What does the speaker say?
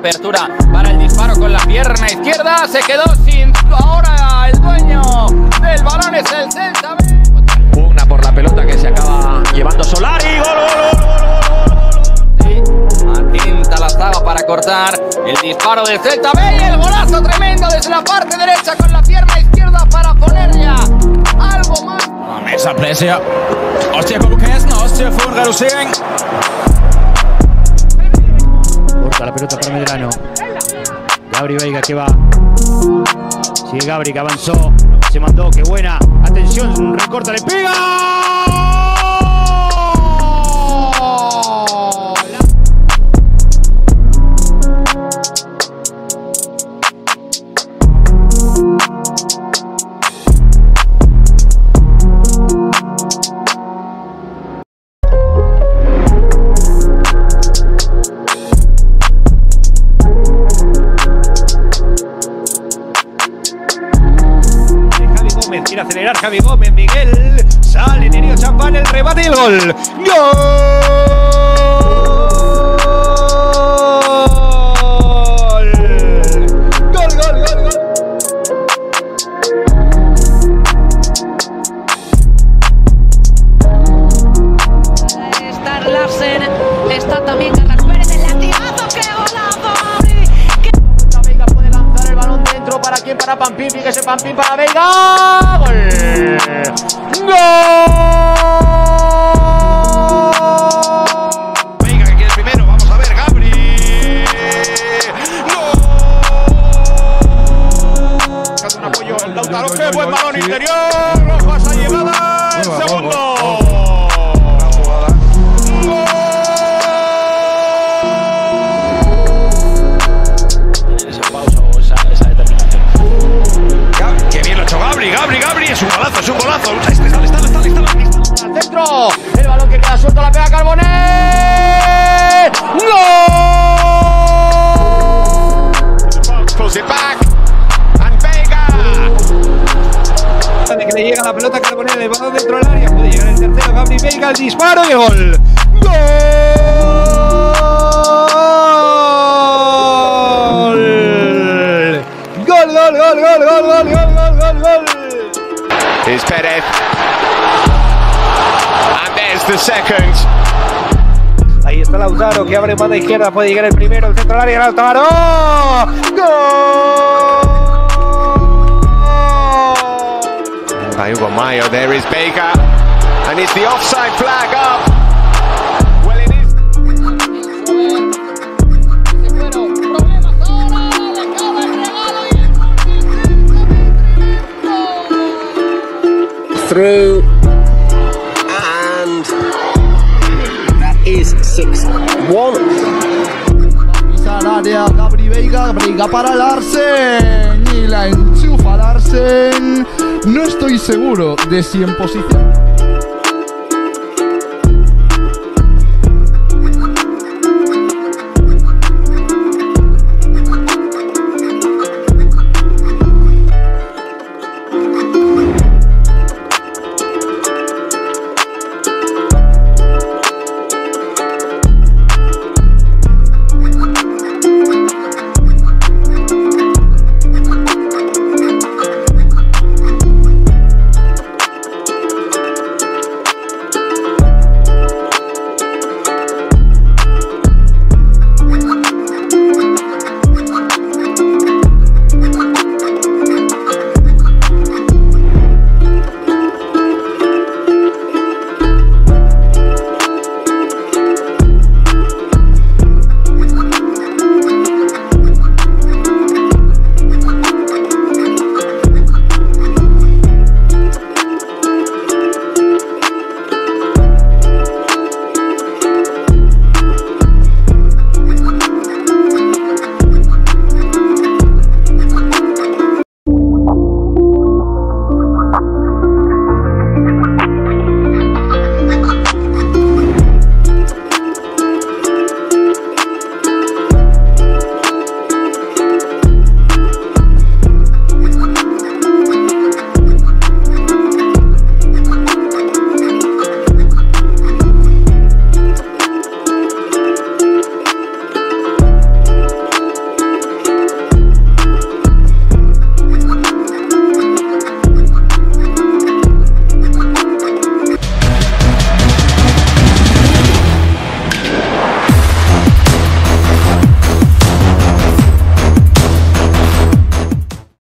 apertura para el disparo con la pierna izquierda. Se quedó sin. Ahora el dueño del balón es el Celta. Pugna por la pelota que se acaba llevando Solari. ¡Gol! Atenta la zaga para cortar el disparo del Celta B y el golazo tremendo desde la parte derecha con la pierna izquierda para poner ya algo más. Masser af plads her. Også til at gå på kassen, og også til at få en reducering. Corta la pelota para Medrano. Gabri Veiga que va. Sigue Gabri que avanzó. Se mandó, qué buena. Atención, recorta, le pega. Quiere acelerar Javi Gómez, Miguel sale, Nerio Champán, el rebate y el gol. ¡Gol! ¡Gol, gol, gol, gol! Está Larsen, está también Carlos Pérez, el latigazo, ¡qué golazo! Veiga puede lanzar el balón dentro, ¿para quién? Para Pampín, fíjese Pampín para Veiga. ¡Gol! Veiga que quiere el primero, vamos a ver, Gabri. ¡Gol! Un apoyo, Lautaro, qué buen balón interior. Rojo esa llegada, el segundo. Gabri, es un golazo, es un golazo. Está. Al centro, el balón que queda suelto, la pega Carbonet. ¡Gol! Pulls it back, and Veiga. De que le llega la pelota a Carbonet, el balón dentro del área, puede llegar el tercero, Gabri Veiga, el disparo y el gol. ¡Gol! ¡Gol, gol, gol, gol, gol, gol, gol, gol, gol! Here's Perez, and there's the second. Ahí está Lautaro que abre banda izquierda, puede llegar el primero, el centro del área, Lautaro. ¡Gol! By Hugo Mayo, there is Veiga, and it's the offside flag up. Well, it is. Through, and that is 6-1. Pisa al área Gabri Veiga, Veiga para Larsen y la enchufa Larsen. No estoy seguro de si en posición.